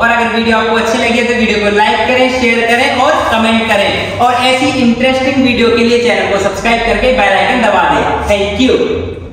और अगर वीडियो आपको अच्छी लगी तो वीडियो को लाइक करें, शेयर करें और कमेंट करें, और ऐसी इंटरेस्टिंग वीडियो के लिए चैनल को सब्सक्राइब करके बेल आइकन दबा दें। Thank you.